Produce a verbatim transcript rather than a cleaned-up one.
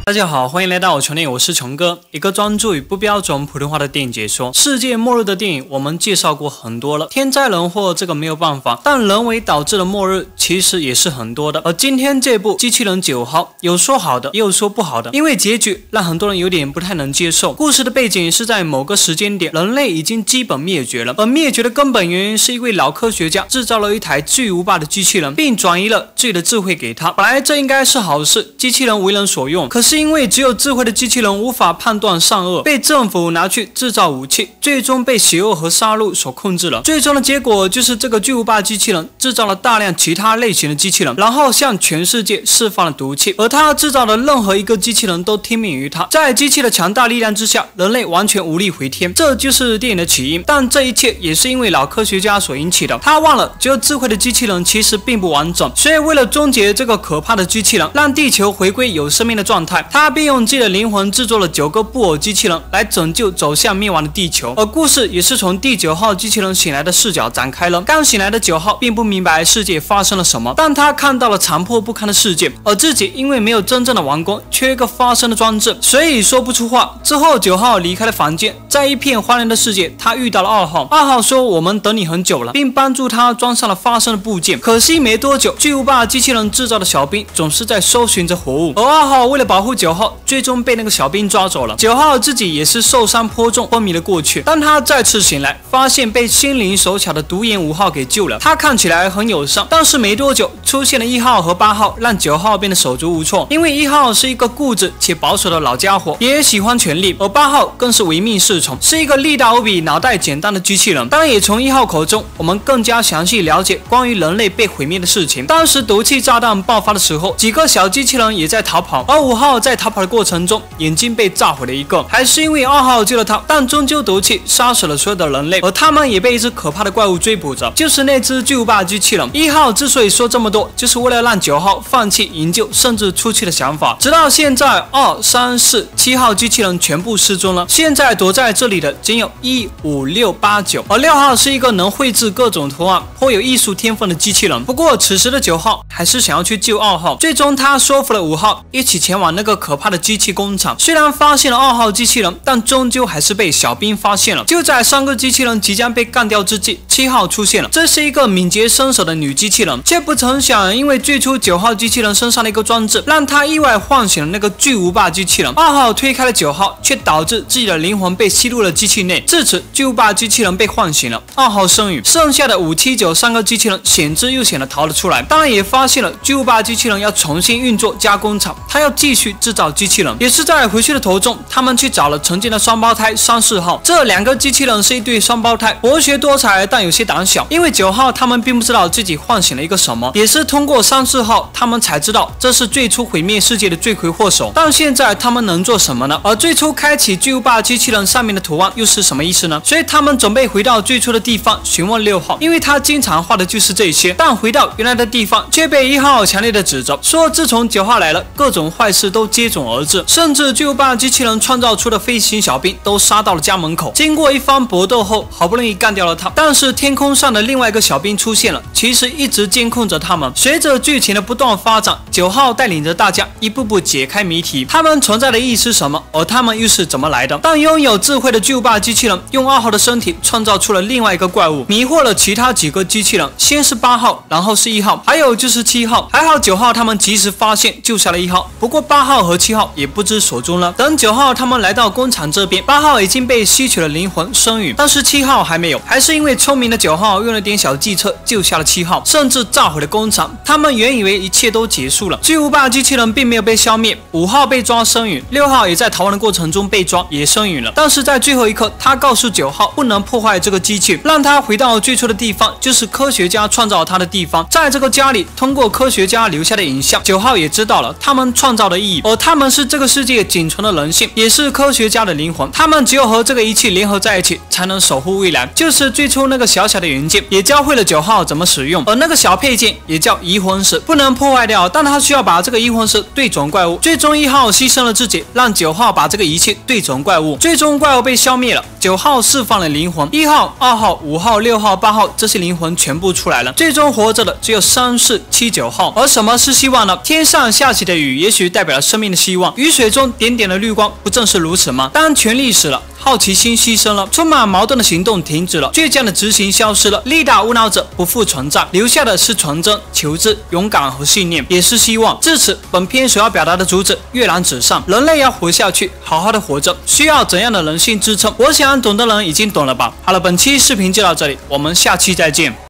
大家好，欢迎来到我穷电影，我是穷哥，一个专注于不标准普通话的电影解说。世界末日的电影我们介绍过很多了，天灾人祸这个没有办法，但人为导致的末日其实也是很多的。而今天这部《机器人九号》有说好的，也有说不好的，因为结局让很多人有点不太能接受。故事的背景是在某个时间点，人类已经基本灭绝了，而灭绝的根本原因是一位老科学家制造了一台巨无霸的机器人，并转移了自己的智慧给他。本来这应该是好事，机器人为人所用，可是因为只有智慧的机器人无法判断善恶，被政府拿去制造武器，最终被邪恶和杀戮所控制了。最终的结果就是这个巨无霸机器人制造了大量其他类型的机器人，然后向全世界释放了毒气，而他制造的任何一个机器人都听命于他。在机器的强大力量之下，人类完全无力回天，这就是电影的起因。但这一切也是因为老科学家所引起的。他忘了只有智慧的机器人其实并不完整，所以为了终结这个可怕的机器人，让地球回归有生命的状态，他便用自己的灵魂制作了九个布偶机器人来拯救走向灭亡的地球。而故事也是从第九号机器人醒来的视角展开了。刚醒来的九号并不明白世界发生了什么，但他看到了残破不堪的世界，而自己因为没有真正的完工，缺一个发声的装置，所以说不出话。之后九号离开了房间，在一片荒凉的世界，他遇到了二号。二号说我们等你很久了，并帮助他装上了发声的部件。可惜没多久，巨无霸机器人制造的小兵总是在搜寻着活物，而二号为了保护九号，最终被那个小兵抓走了。九号自己也是受伤颇重，昏迷了过去。当他再次醒来，发现被心灵手巧的独眼五号给救了。他看起来很友善，但是没多久出现了一号和八号，让九号变得手足无措。因为一号是一个固执且保守的老家伙，也喜欢权力，而八号更是唯命是从，是一个力大无比、脑袋简单的机器人。当然，也从一号口中，我们更加详细了解关于人类被毁灭的事情。当时毒气炸弹爆发的时候，几个小机器人也在逃跑，而五号在逃跑的过程中眼睛被炸毁了一个，还是因为二号救了他，但终究毒气杀死了所有的人类，而他们也被一只可怕的怪物追捕着，就是那只巨无霸机器人。一号之所以说这么多，就是为了让九号放弃营救甚至出去的想法。直到现在，二、三、四、七号机器人全部失踪了，现在躲在这里的仅有一、五、六、八、九，而六号是一个能绘制各种图案、颇有艺术天分的机器人。不过此时的九号还是想要去救二号，最终他说服了五号一起前往那个可怕的机器工厂。虽然发现了二号机器人，但终究还是被小兵发现了。就在三个机器人即将被干掉之际，七号出现了。这是一个敏捷身手的女机器人，却不曾想，因为最初九号机器人身上的一个装置，让他意外唤醒了那个巨无霸机器人。二号推开了九号，却导致自己的灵魂被吸入了机器内。至此，巨无霸机器人被唤醒了，二号生语。剩下的五、七、九三个机器人险之又险的逃了出来，当然也发现了巨无霸机器人要重新运作加工厂，他要继续制造机器人。也是在回去的途中，他们去找了曾经的双胞胎三四号。这两个机器人是一对双胞胎，博学多才，但有些胆小。因为九号他们并不知道自己唤醒了一个什么，也是通过三四号他们才知道这是最初毁灭世界的罪魁祸首。但现在他们能做什么呢？而最初开启巨无霸机器人上面的图案又是什么意思呢？所以他们准备回到最初的地方询问六号，因为他经常画的就是这些。但回到原来的地方，却被一号强烈的指责，说自从九号来了，各种坏事都接踵而至，甚至巨无霸机器人创造出的飞行小兵都杀到了家门口。经过一番搏斗后，好不容易干掉了他，但是天空上的另外一个小兵出现了，其实一直监控着他们。随着剧情的不断发展，九号带领着大家一步步解开谜题，他们存在的意义是什么，而他们又是怎么来的。但拥有智慧的巨无霸机器人用二号的身体创造出了另外一个怪物，迷惑了其他几个机器人，先是八号，然后是一号，还有就是七号。还好九号他们及时发现，救下了一号。不过八号和七号也不知所踪了。等九号他们来到工厂这边，八号已经被吸取了灵魂生语，但是七号还没有，还是因为聪明的九号用了点小计策救下了七号，甚至炸毁了工厂。他们原以为一切都结束了，巨无霸机器人并没有被消灭，五号被抓生语，六号也在逃亡的过程中被抓也生语了。但是在最后一刻，他告诉九号不能破坏这个机器，让他回到最初的地方，就是科学家创造他的地方。在这个家里，通过科学家留下的影像，九号也知道了他们创造的意义，而他们是这个世界仅存的人性，也是科学家的灵魂。他们只有和这个仪器联合在一起，才能守护未来。就是最初那个小小的元件，也教会了九号怎么使用，而那个小配件也叫移魂石，不能破坏掉，但他需要把这个移魂石对准怪物。最终一号牺牲了自己，让九号把这个仪器对准怪物，最终怪物被消灭了，九号释放了灵魂，一号、二号、五号、六号、八号这些灵魂全部出来了，最终活着的只有三四七九号。而什么是希望呢？天上下起的雨也许代表了生命的希望。雨水中点点的绿光，不正是如此吗？当权力死了，好奇心牺牲了，充满矛盾的行动停止了，倔强的执行消失了，力大无脑者不复存在，留下的是纯真、求知、勇敢和信念，也是希望。至此，本片所要表达的主旨跃然纸上：人类要活下去，好好的活着，需要怎样的人性支撑？我想懂的人已经懂了吧。好了，本期视频就到这里，我们下期再见。